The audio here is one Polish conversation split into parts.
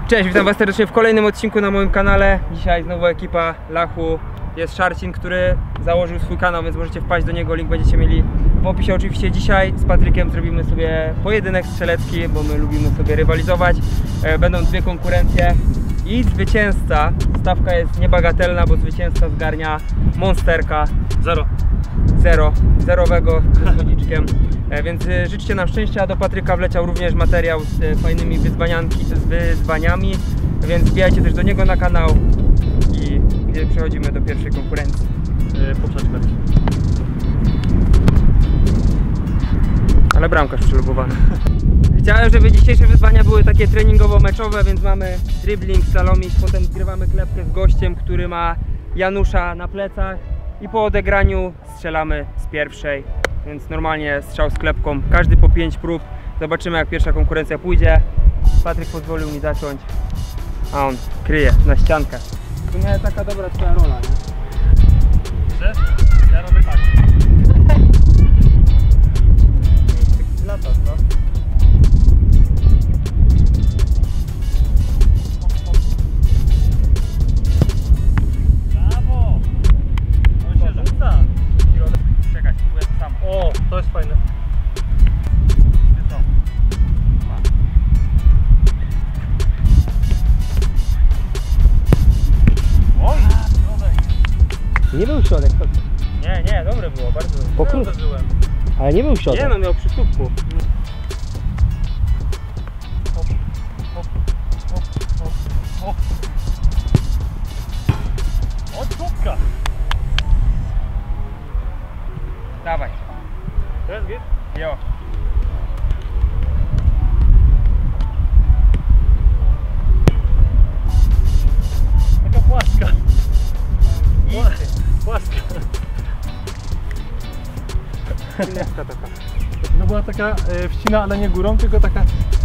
Cześć, witam was serdecznie w kolejnym odcinku na moim kanale. Dzisiaj znowu ekipa Lachu. Jest Szarcin, który założył swój kanał, więc możecie wpaść do niego, link będziecie mieli w opisie. Oczywiście dzisiaj z Patrykiem zrobimy sobie pojedynek strzelecki, bo my lubimy sobie rywalizować. Będą dwie konkurencje i zwycięzca, stawka jest niebagatelna, bo zwycięzca zgarnia monsterka zerowego z wodniczkiem. Więc życzcie nam szczęścia. Do Patryka wleciał również materiał z fajnymi wyzwaniami, więc wbijajcie też do niego na kanał i przechodzimy do pierwszej konkurencji. Poprzeczkę. Ale bramka przelubowana. Chciałem, żeby dzisiejsze wyzwania były takie treningowo-meczowe, więc mamy dribbling, slalomik, potem zgrywamy klepkę z gościem, który ma Janusza na plecach i po odegraniu strzelamy z pierwszej, więc normalnie strzał z klepką, każdy po 5 prób. Zobaczymy, jak pierwsza konkurencja pójdzie. Patryk pozwolił mi zacząć, a on kryje na ściankę. To nie jest taka dobra twoja rola, nie? Że? Ja robię tak. Lata, co? Brawo! On się rzuca. Czekaj, spróbuję to samo. O, to jest fajne. Oj! Nie był środek, Nie, dobre było, bardzo dobre. Pokrótce, ale nie był środek. Nie no, miał przy słupku. O, czubka! Dawaj. To jest git? Jo. Taka płaska. Idź. Płaska. Cinestka taka. No była taka wścina, ale nie górą, tylko taka...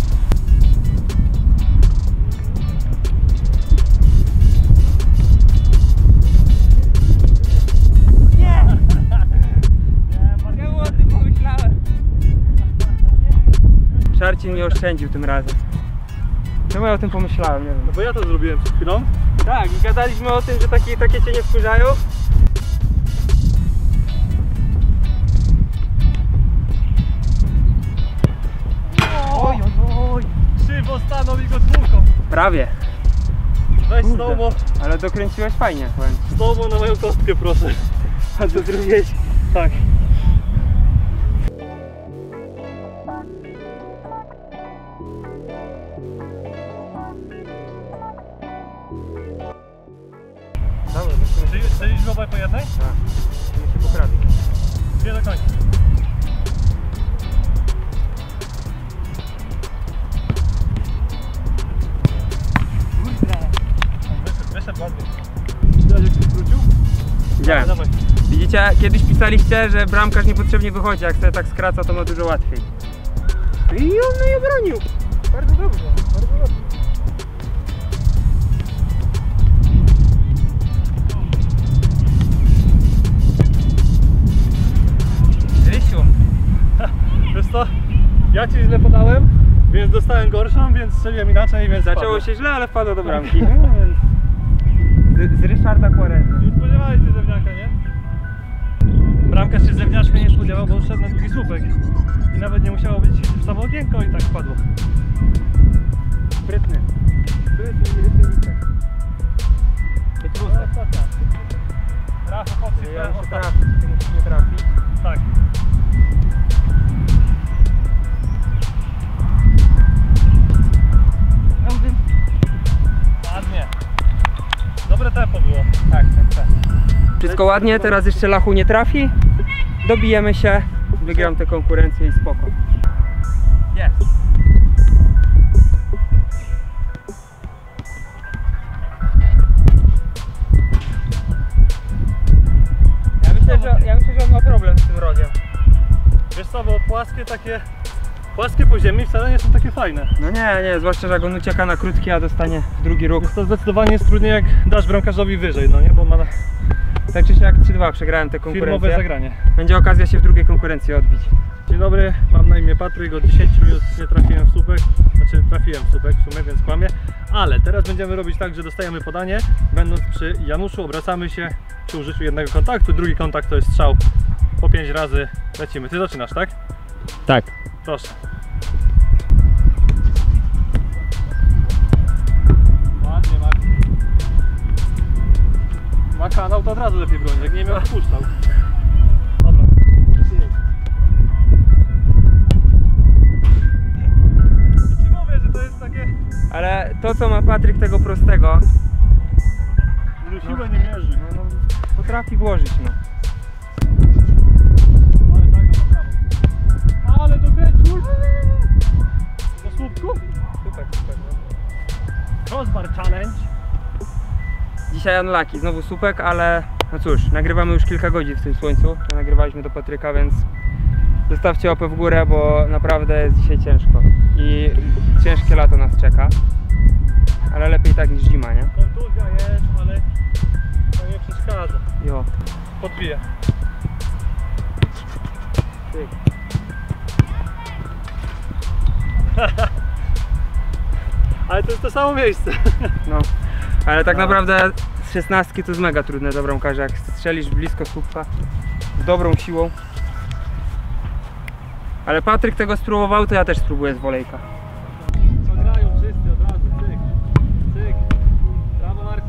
Nie! Ja o tym pomyślałem. Szarcin mnie oszczędził tym razem. Czemu ja o tym pomyślałem, nie wiem. No bo ja to zrobiłem przed chwilą. Tak, i gadaliśmy o tym, że takie cię nie wkurzają. Oj, oj! Krzywo stanął i go dwójką. Prawie. Weź Kurde. snowmo, Ale dokręciłeś fajnie, powiem. snowmo na moją kostkę, proszę. A co zrobiłeś? Tak. Dobra, musimy Strzeliśmy obaj po jednej? się poprawić. Dwie do końca. Wyszedł ładnie. Widziałeś, jak się skrócił? Widziałem. Dawaj. Widzicie, kiedyś pisaliście, że bramkarz niepotrzebnie wychodzi, jak sobie tak skraca, to ma dużo łatwiej. I on no i obronił. Bardzo dobrze, bardzo dobrze. Rysiu. Wiesz co? Ja ci źle podałem, więc dostałem gorszą, więc strzeliłem inaczej, więc Zaczęło spadłem. się źle, ale wpadło do bramki. Z Ryszarda Quaresma. Nie spodziewałeś się zewniaka, nie? Bramkarz się zewniaczka nie spodziewał, bo szedł na drugi słupek. I nawet nie musiało być samo okienko i tak spadło. Sprytny. Sprytny Lisek. Petrusek. Trafa, podsyp, Ja muszę ostatnia. trafić, ty musisz nie trafić. Tak. Ładnie. Dobre tempo było. Tak. Wszystko ładnie, teraz jeszcze Lachu nie trafi. Dobijemy się, wygram tę konkurencję i spoko. Jest. Ja myślę, że on ma problem z tym rogiem. Wiesz co, bo płaskie po ziemi wcale nie są takie fajne. No nie, zwłaszcza, że jak on ucieka na krótki, a dostanie w drugi róg. Jest to zdecydowanie jest trudniej, jak dasz bramkarzowi wyżej, no nie? Bo ma Tak czy siak 3-2 przegrałem tę Firmowe konkurencję. zagranie. Będzie okazja się w drugiej konkurencji odbić. Dzień dobry, mam na imię Patryk, od 10 minut nie trafiłem w słupek, znaczy trafiłem w słupek w sumie, więc kłamię, ale teraz będziemy robić tak, że dostajemy podanie, będąc przy Januszu, obracamy się przy użyciu jednego kontaktu, drugi kontakt to jest strzał po 5 razy, lecimy. Ty zaczynasz, tak? Tak. Proszę. Ładnie, Marcin. Ma kanał, to od razu lepiej broni, jak nie miał, wpuszczał. Dobra. Ja ci mówię, że to jest takie... Ale to co ma Patryk tego prostego, No siłę nie mierzy. no, potrafi włożyć, no. Ale tak, na prawo. Ale dokręcił! Do słupku? Super, super. No. Crossbar challenge. Dzisiaj unlucky, znowu słupek, ale no cóż, nagrywamy już kilka godzin w tym słońcu. Nagrywaliśmy do Patryka, więc zostawcie łapę w górę, bo naprawdę jest dzisiaj ciężko. I ciężkie lato nas czeka. Ale lepiej tak niż zima, nie? Kontuzja jest, ale to nie przeszkadza. Jo. Podbiję. Tyk. Ale to jest to samo miejsce. No. Ale tak naprawdę z 16 to jest mega trudne do bramkarza. Jak strzelisz blisko słupka z dobrą siłą. Ale Patryk tego spróbował, to ja też spróbuję z wolejka. Zagrają czysty od razu, cyk, cyk. Brawo Marcin.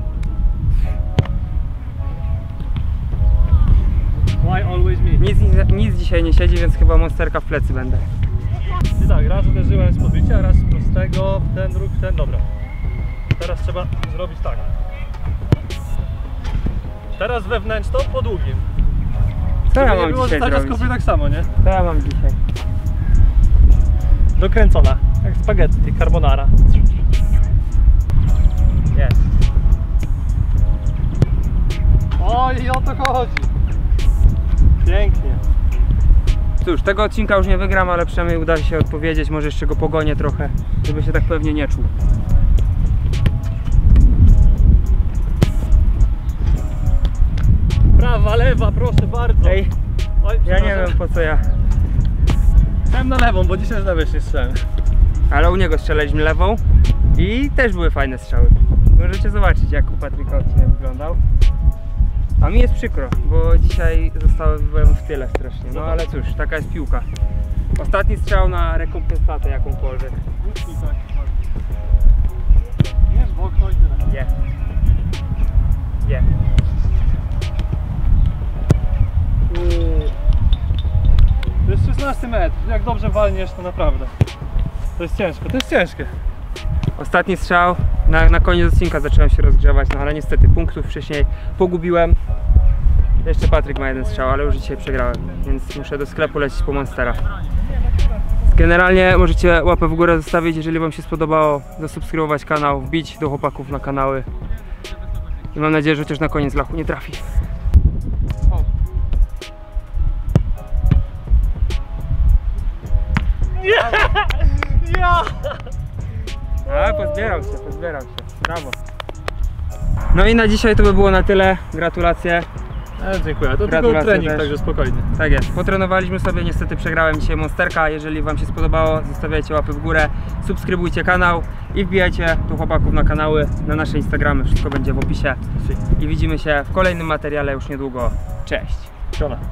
Why always me? Nic dzisiaj nie siedzi, więc chyba monsterka w plecy będę. I tak, raz uderzyłem z podbicia, raz z prostego, w ten ruch, w ten, dobra. Teraz trzeba zrobić tak. Teraz wewnętrzną po długim. Co ja Żeby nie mam było, że dzisiaj cały czas zrobić? kopię tak samo, nie? Co ja mam dzisiaj? Dokręcona, jak spaghetti, carbonara. Jest. Oj, o to chodzi. Pięknie. Cóż, tego odcinka już nie wygram, ale przynajmniej uda się odpowiedzieć, może jeszcze go pogonię trochę, żeby się tak pewnie nie czuł. Prawa, lewa, proszę bardzo. Ej, Oj, ja nie przepraszam. wiem po co ja, Chciałem na lewą, bo dzisiaj z lewej nie strzelałem. ale u niego strzelaliśmy lewą i też były fajne strzały. Możecie zobaczyć, jak u Patryka odcinek wyglądał. A mi jest przykro, bo dzisiaj byłem w tyle strasznie, no ale cóż, taka jest piłka. Ostatni strzał na rekompensatę jakąkolwiek. Kucnij tak. Nie w okno i tyle. Nie. Nie. To jest 16 metr. Jak dobrze walniesz, to naprawdę. To jest ciężko, to jest ciężkie. Ostatni strzał, na koniec odcinka zacząłem się rozgrzewać, no ale niestety punktów wcześniej pogubiłem. Jeszcze Patryk ma jeden strzał, ale już dzisiaj przegrałem, więc muszę do sklepu lecieć po Monstera. Generalnie możecie łapę w górę zostawić, jeżeli wam się spodobało, zasubskrybować kanał, wbić do chłopaków na kanały. I mam nadzieję, że chociaż na koniec lachu nie trafi. Ja! A, pozbierał się. Brawo. No i na dzisiaj to by było na tyle. Gratulacje. Dziękuję, to tylko Gratulacje trening, też. także spokojnie. Tak jest, potrenowaliśmy sobie, niestety przegrałem dzisiaj Monsterka. Jeżeli wam się spodobało, zostawiajcie łapy w górę, subskrybujcie kanał i wbijajcie do chłopaków na kanały, na nasze Instagramy, wszystko będzie w opisie. I widzimy się w kolejnym materiale już niedługo. Cześć! Siona.